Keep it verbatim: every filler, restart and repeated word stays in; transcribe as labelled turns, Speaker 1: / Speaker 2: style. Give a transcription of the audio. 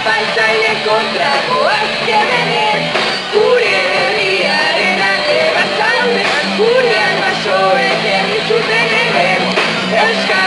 Speaker 1: zapaltzaileen kontrako azkenean, gure herriaren alde bazaude, gure albasoek egin zuten hemen, Euskal